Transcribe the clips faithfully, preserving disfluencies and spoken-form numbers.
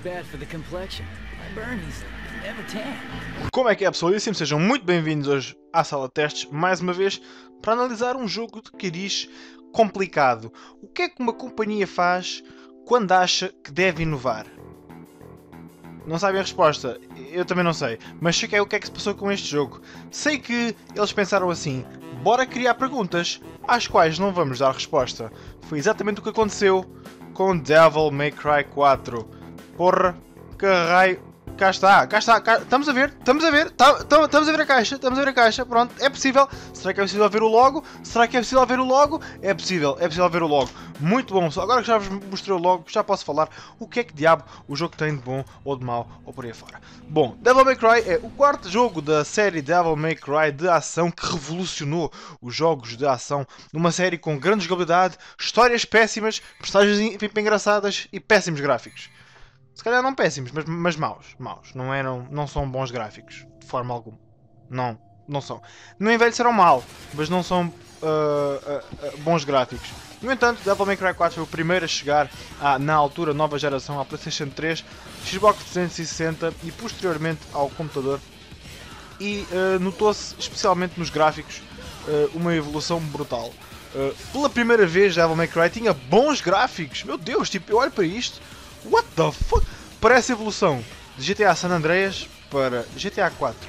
bad for the complexion. My Bernie's never tan. Como é que é, pessoal? E assim, sejam muito bem-vindos hoje à sala de testes, mais uma vez, para analisar um jogo de cariz complicado. O que é que uma companhia faz quando acha que deve inovar? Não sabem a resposta, eu também não sei, mas sei que é o que é que se passou com este jogo. Sei que eles pensaram assim, bora criar perguntas às quais não vamos dar resposta. Foi exatamente o que aconteceu com Devil May Cry quatro. Porra, que raio... Cá está, cá está, cá... estamos a ver, estamos a ver, tá, tá, estamos a ver a caixa, estamos a ver a caixa, pronto, é possível. Será que é possível ver o logo? Será que é possível ver o logo? É possível, é possível ver o logo. Muito bom, agora que já vos mostrei o logo, já posso falar o que é que diabo o jogo tem de bom ou de mau ou por aí fora. Bom, Devil May Cry é o quarto jogo da série Devil May Cry de ação que revolucionou os jogos de ação numa série com grande jogabilidade, histórias péssimas, personagens engraçadas e péssimos gráficos. Se calhar não péssimos, mas, mas maus, maus. Não, eram, não são bons gráficos, de forma alguma. Não, não são. Não envelheceram mal, mas não são uh, uh, uh, bons gráficos. No entanto, Devil May Cry quatro foi o primeiro a chegar, à, na altura, nova geração, à PlayStation três, Xbox trezentos e sessenta e posteriormente ao computador. E uh, notou-se, especialmente nos gráficos, uh, uma evolução brutal. Uh, pela primeira vez, Devil May Cry tinha bons gráficos. Meu Deus, tipo, eu olho para isto. What the fuck? Parece a evolução de G T A San Andreas para G T A quatro.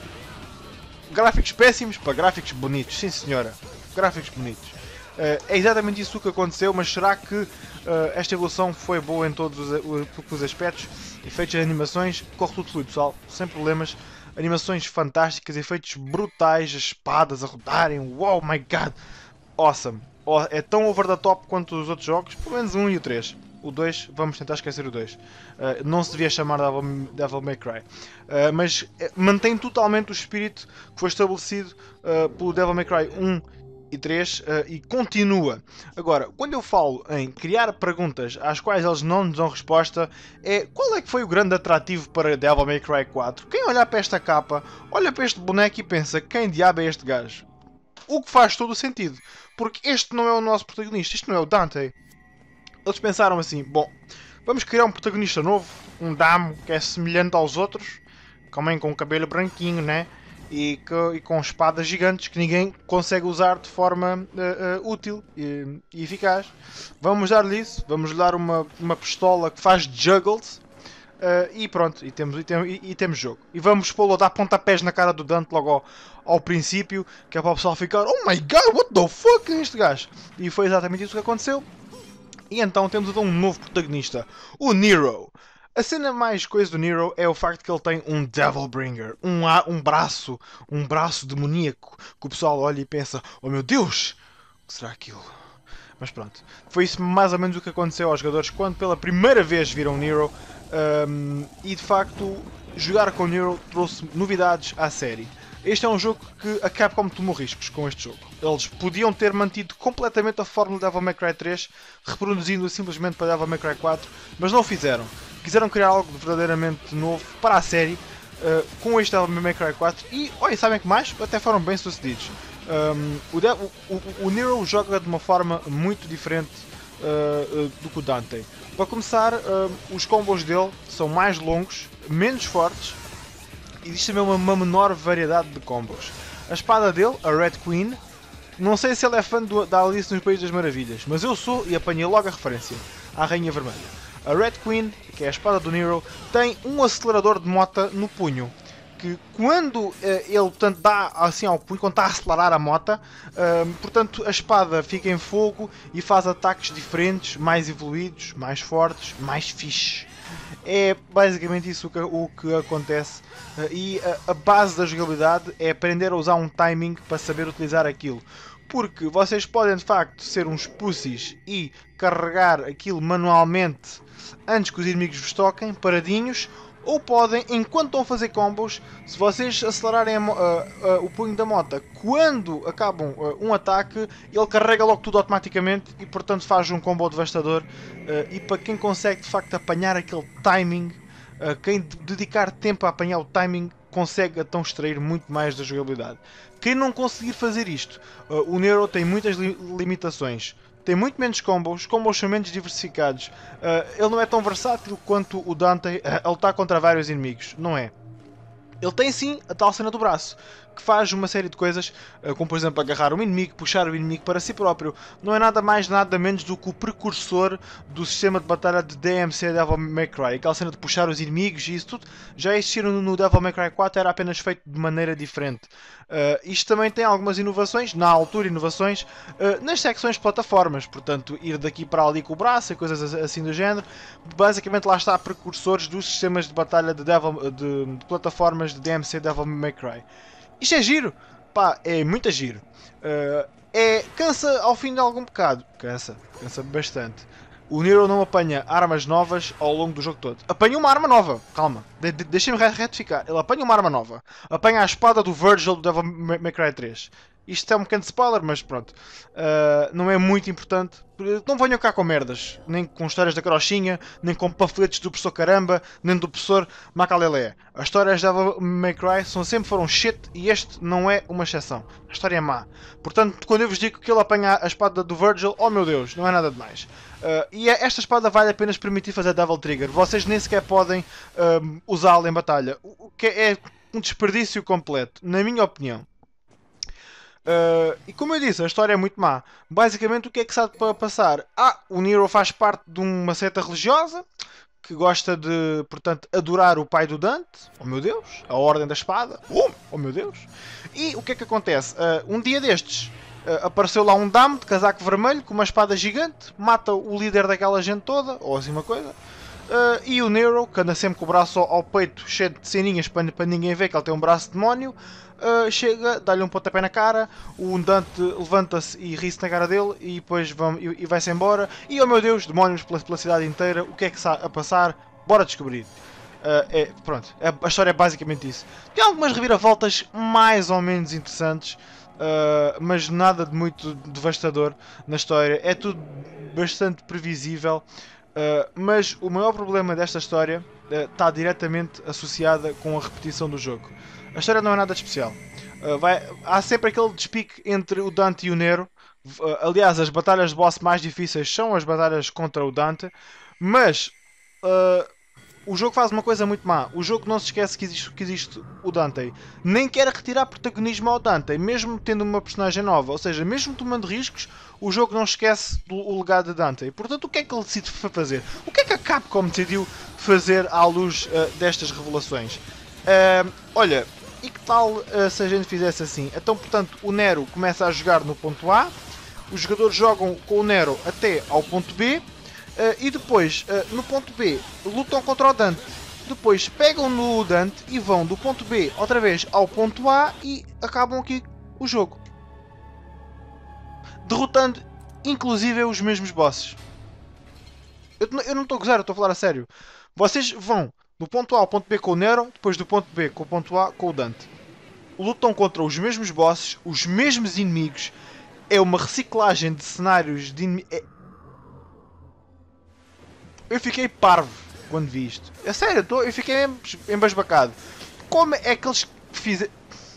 Gráficos péssimos para gráficos bonitos, sim senhora. Gráficos bonitos. Uh, é exatamente isso que aconteceu, mas será que uh, esta evolução foi boa em todos os, os aspectos? Efeitos de animações, corre tudo fluido, pessoal, sem problemas. Animações fantásticas, efeitos brutais, as espadas a rodarem, wow my god! Awesome! Oh, é tão over the top quanto os outros jogos, pelo menos um e o três. O dois, vamos tentar esquecer o dois. Uh, não se devia chamar Devil, Devil May Cry. Uh, mas uh, mantém totalmente o espírito que foi estabelecido uh, pelo Devil May Cry um e três uh, e continua. Agora, quando eu falo em criar perguntas às quais eles não nos dão resposta, é qual é que foi o grande atrativo para Devil May Cry quatro? Quem olhar para esta capa, olha para este boneco e pensa, quem diabo é este gajo? O que faz todo o sentido. Porque este não é o nosso protagonista, isto não é o Dante. Eles pensaram assim, bom, vamos criar um protagonista novo, um damo que é semelhante aos outros, também com cabelo branquinho, né? E, que, e com espadas gigantes que ninguém consegue usar de forma uh, uh, útil e, e eficaz. Vamos dar-lhe isso, vamos dar uma, uma pistola que faz juggles uh, e pronto, e temos, e, tem, e, e temos jogo. E vamos pô-lo a dar pontapés na cara do Dante logo ao, ao princípio, que é para o pessoal ficar, oh my god, what the fuck é este gajo? E foi exatamente isso que aconteceu. E então temos então um novo protagonista, o Nero. A cena mais coisa do Nero é o facto que ele tem um Devil Bringer, um, um braço, um braço demoníaco, que o pessoal olha e pensa, oh meu Deus, o que será aquilo? Mas pronto, foi isso mais ou menos o que aconteceu aos jogadores quando pela primeira vez viram Nero, um, e de facto jogar com Nero trouxe novidades à série. Este é um jogo que a Capcom tomou riscos com este jogo. Eles podiam ter mantido completamente a fórmula de Devil May Cry três, reproduzindo-a simplesmente para Devil May Cry quatro, mas não o fizeram. Quiseram criar algo verdadeiramente novo para a série, uh, com este Devil May Cry quatro, e, olha, sabem que mais? Até foram bem sucedidos. Um, o, De o, o, o Nero joga de uma forma muito diferente uh, uh, do que o Dante. Para começar, uh, os combos dele são mais longos, menos fortes, existe também uma, uma menor variedade de combos. A espada dele, a Red Queen, não sei se ele é fã do, da Alice nos Países das Maravilhas, mas eu sou e apanhei logo a referência à Rainha Vermelha. A Red Queen, que é a espada do Nero, tem um acelerador de mota no punho, que quando uh, ele portanto, dá assim ao punho, quando está a acelerar a mota, uh, portanto a espada fica em fogo e faz ataques diferentes, mais evoluídos, mais fortes, mais fixe. É basicamente isso que, o que acontece, uh, e a, a base da jogabilidade é aprender a usar um timing para saber utilizar aquilo. Porque vocês podem de facto ser uns pussies e carregar aquilo manualmente antes que os inimigos vos toquem, paradinhos, ou podem, enquanto estão a fazer combos, se vocês acelerarem a, uh, uh, o punho da mota, quando acabam uh, um ataque, ele carrega logo tudo automaticamente e portanto faz um combo devastador. Uh, e para quem consegue de facto apanhar aquele timing, uh, quem dedicar tempo a apanhar o timing, consegue então extrair muito mais da jogabilidade. Quem não conseguir fazer isto, uh, o Nero tem muitas li limitações. tem muito menos combos, os combos são menos diversificados. Uh, ele não é tão versátil quanto o Dante uh, a lutar contra vários inimigos, não é? Ele tem sim a tal cena do braço, que faz uma série de coisas, como por exemplo agarrar um inimigo, puxar o inimigo para si próprio. Não é nada mais, nada menos do que o precursor do sistema de batalha de D M C Devil May Cry. Aquela cena de puxar os inimigos e isso tudo já existiram no Devil May Cry quatro, era apenas feito de maneira diferente. Uh, isto também tem algumas inovações, na altura inovações, uh, nas secções de plataformas, portanto ir daqui para ali com o braço e coisas assim do género. Basicamente lá está precursores dos sistemas de batalha de, Devil, de, de plataformas de D M C Devil May Cry. Isto é giro, pá, é muito giro. Uh, é, cansa ao fim de algum bocado, cansa, cansa bastante. O Nero não apanha armas novas ao longo do jogo todo. Apanha uma arma nova, calma, de de deixem-me retificar. Ele apanha uma arma nova. Apanha a espada do Virgil do Devil May Cry três. Isto é um pequeno spoiler, mas pronto. Uh, não é muito importante. Não venham cá com merdas. Nem com histórias da carochinha, nem com panfletos do professor Caramba, nem do professor Macalelé. As histórias da Devil May Cry são, sempre foram shit e este não é uma exceção. A história é má. Portanto, quando eu vos digo que ele apanha a espada do Virgil, oh meu Deus, não é nada demais. Uh, e esta espada vai apenas permitir fazer Devil Trigger. Vocês nem sequer podem uh, usá-la em batalha. O que é um desperdício completo, na minha opinião. Uh, e como eu disse, a história é muito má. Basicamente, o que é que se há para passar? Ah, o Nero faz parte de uma seita religiosa que gosta de, portanto, adorar o pai do Dante. Oh meu Deus, a Ordem da Espada. Oh, oh meu Deus. E o que é que acontece? Uh, um dia destes, uh, apareceu lá um damo de casaco vermelho com uma espada gigante, mata o líder daquela gente toda, ou assim uma coisa. Uh, e o Nero, que anda sempre com o braço ao, ao peito cheio de ceninhas para, para ninguém ver que ele tem um braço de demónio, uh, chega, dá-lhe um pontapé na cara, o Dante levanta-se e ri-se na cara dele e depois vão, e, e vai-se embora. E oh meu Deus, demónios pela, pela cidade inteira, o que é que está a passar? Bora descobrir. Uh, é, pronto, é, a história é basicamente isso. Tem algumas reviravoltas mais ou menos interessantes, uh, mas nada de muito devastador na história. É tudo bastante previsível. Uh, mas o maior problema desta história está uh, diretamente associada com a repetição do jogo. A história não é nada de especial. Uh, vai, há sempre aquele despique entre o Dante e o Nero. Uh, aliás, as batalhas de boss mais difíceis são as batalhas contra o Dante. Mas uh, o jogo faz uma coisa muito má. O jogo não se esquece que existe, que existe o Dante. Nem quer retirar protagonismo ao Dante, mesmo tendo uma personagem nova. Ou seja, mesmo tomando riscos, o jogo não esquece do o legado de Dante. E, portanto, o que é que ele decide fazer? O que é que a Capcom decidiu fazer à luz uh, destas revelações? Uh, olha, e que tal uh, se a gente fizesse assim? Então, portanto, o Nero começa a jogar no ponto A, os jogadores jogam com o Nero até ao ponto B, Uh, e depois, uh, no ponto B, lutam contra o Dante. Depois pegam no Dante e vão do ponto B outra vez ao ponto A e acabam aqui o jogo. Derrotando, inclusive, os mesmos bosses. Eu, eu não estou a gozar, eu estou a falar a sério. Vocês vão do ponto A ao ponto B com o Nero, depois do ponto B com o ponto A com o Dante. Lutam contra os mesmos bosses, os mesmos inimigos. É uma reciclagem de cenários de inimigos. É... Eu fiquei parvo quando vi isto. É sério, eu, tô, eu fiquei embasbacado. Como é que eles fizeram...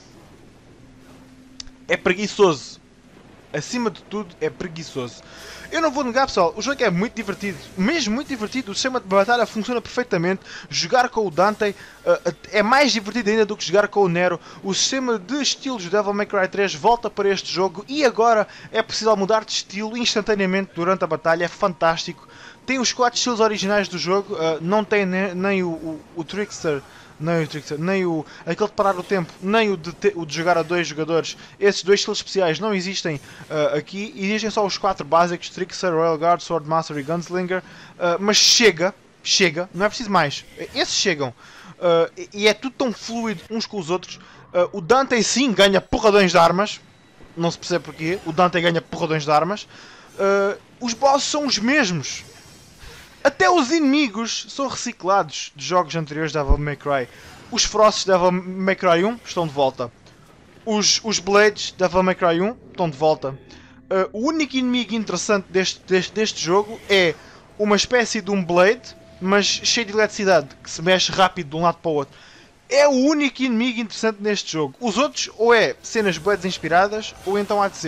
É preguiçoso. Acima de tudo, é preguiçoso. Eu não vou negar, pessoal, o jogo é muito divertido. Mesmo muito divertido, o sistema de batalha funciona perfeitamente. Jogar com o Dante uh, é mais divertido ainda do que jogar com o Nero. O sistema de estilos do Devil May Cry três volta para este jogo. E agora é possível mudar de estilo instantaneamente durante a batalha. É fantástico. Tem os quatro estilos originais do jogo, uh, não tem ne nem o, o, o Trickster, nem o Trickster, nem o aquele de parar o tempo, nem o de, te, o de jogar a dois jogadores. Esses dois estilos especiais não existem uh, aqui, existem só os quatro básicos, Trickster, Royal Guard, Swordmaster e Gunslinger, uh, mas chega, chega, não é preciso mais, esses chegam, uh, e, e é tudo tão fluido uns com os outros. Uh, o Dante sim ganha porradões de armas, não se percebe porquê, o Dante ganha porradões de armas, uh, os bosses são os mesmos. Até os inimigos são reciclados de jogos anteriores de Devil May Cry. Os Frosts de Devil May Cry um estão de volta. Os, os Blades de Devil May Cry um estão de volta. Uh, o único inimigo interessante deste, deste, deste jogo é uma espécie de um Blade, mas cheio de eletricidade, que se mexe rápido de um lado para o outro. É o único inimigo interessante neste jogo. Os outros ou é cenas Blades inspiradas, ou então há de ser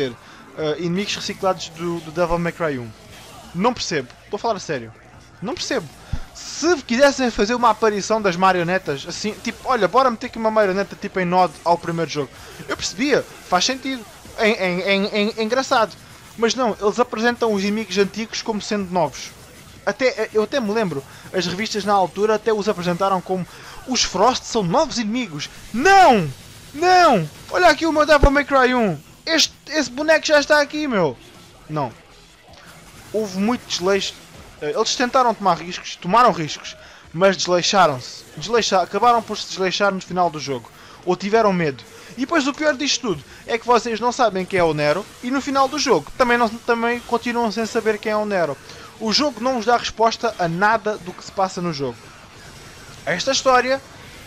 uh, inimigos reciclados do, do Devil May Cry um. Não percebo, estou a falar a sério. Não percebo. Se quisessem fazer uma aparição das marionetas, assim, tipo, olha, bora meter aqui uma marioneta tipo em nod ao primeiro jogo. Eu percebia, faz sentido, é, é, é, é, é engraçado. Mas não, eles apresentam os inimigos antigos como sendo novos. Até, eu até me lembro, as revistas na altura até os apresentaram como os Frost são novos inimigos. Não! Não! Olha aqui o meu Devil May Cry um. Este, esse boneco já está aqui, meu. Não. Houve muito desleixo. Eles tentaram tomar riscos, tomaram riscos, mas desleixaram-se. Desleixar, acabaram por se desleixar no final do jogo. Ou tiveram medo. E depois o pior disto tudo é que vocês não sabem quem é o Nero e no final do jogo também, não, também continuam sem saber quem é o Nero. O jogo não vos dá resposta a nada do que se passa no jogo. Esta história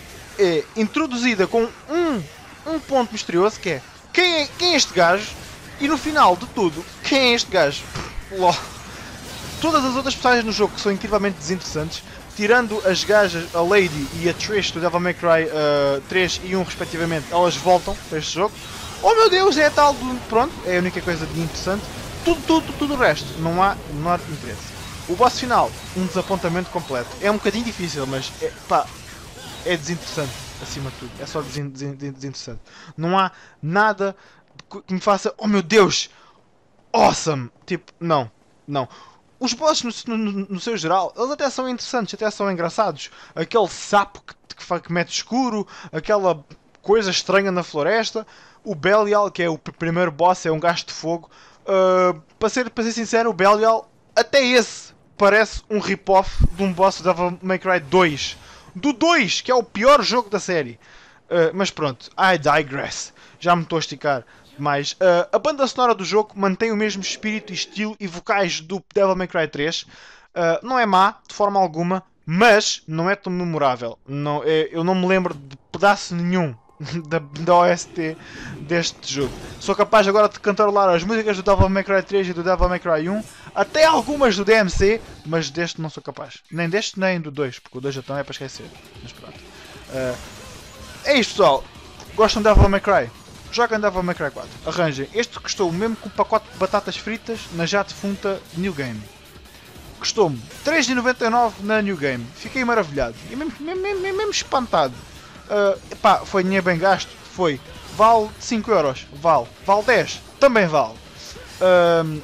é introduzida com um, um ponto misterioso que é quem, é quem é este gajo e no final de tudo, quem é este gajo? Lol. Todas as outras personagens no jogo são incrivelmente desinteressantes, tirando as gajas, a Lady e a Trish do Devil May Cry uh, três e um respectivamente, elas voltam para este jogo. Oh meu Deus, é tal do... Pronto, é a única coisa de interessante. Tudo, tudo, tudo o resto, não há o menor interesse. O boss final, um desapontamento completo. É um bocadinho difícil, mas é, pá, é desinteressante, acima de tudo. É só desin, desin, desinteressante. Não há nada que me faça, oh meu Deus, awesome. Tipo, não, não. Os bosses, no, no, no seu geral, eles até são interessantes, até são engraçados. Aquele sapo que, que, que mete escuro, aquela coisa estranha na floresta. O Belial, que é o primeiro boss, é um gajo de fogo. Uh, para, ser, para ser sincero, o Belial, até esse, parece um rip-off de um boss do Devil May Cry dois. Do dois, que é o pior jogo da série. Uh, mas pronto, I digress. Já me estou a esticar. Mas uh, a banda sonora do jogo mantém o mesmo espírito, estilo e vocais do Devil May Cry três. Uh, não é má, de forma alguma, mas não é tão memorável. Não, é, eu não me lembro de pedaço nenhum da, da O S T deste jogo. Sou capaz agora de cantarolar as músicas do Devil May Cry três e do Devil May Cry um, até algumas do D M C, mas deste não sou capaz. Nem deste nem do dois, porque o dois já também é para esquecer. Mas pronto. Uh, é isto, pessoal. Gostam de Devil May Cry? Joguem Devil May Cry quatro. Arranjem. Este custou o mesmo que um pacote de batatas fritas na já defunta New Game. Custou-me três vírgula noventa e nove na New Game. Fiquei maravilhado. E mesmo, mesmo, mesmo, mesmo espantado. Uh, epá, foi dinheiro bem gasto? Foi. Vale cinco euros? Vale. Vale dez? Também vale. Uh,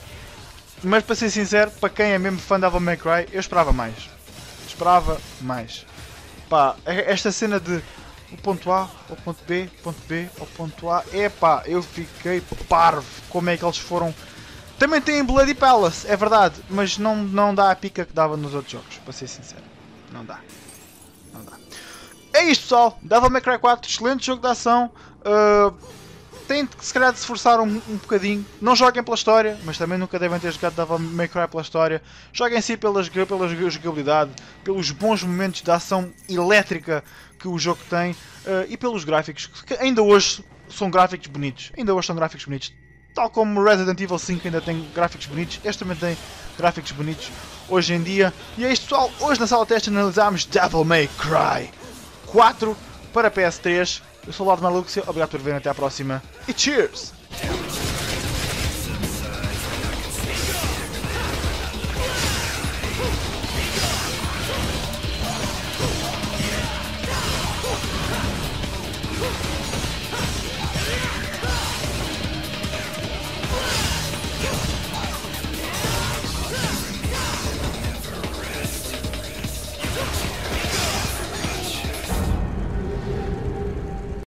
mas para ser sincero, para quem é mesmo fã de Devil May Cry, eu esperava mais. Esperava mais. Pá, esta cena de o ponto A, o ponto B, ponto B, o ponto A. Epá, eu fiquei parvo. Como é que eles foram... Também tem Bloody Palace, é verdade. Mas não, não dá a pica que dava nos outros jogos, para ser sincero. Não dá. Não dá. É isto, pessoal. Devil May Cry quatro, excelente jogo de ação. Uh, tem que se calhar de se esforçar um, um bocadinho. Não joguem pela história, mas também nunca devem ter jogado Devil May Cry pela história. Joguem sim pela, pela jogabilidade, pelos bons momentos de ação elétrica que o jogo tem uh, e pelos gráficos, que ainda hoje são gráficos bonitos. Ainda hoje são gráficos bonitos. Tal como Resident Evil cinco ainda tem gráficos bonitos, este também tem gráficos bonitos hoje em dia. E é isto, pessoal. Hoje na sala de teste analisámos Devil May Cry quatro para P S três. Eu sou o Lado Maluxia, obrigado por verem, até à próxima e cheers!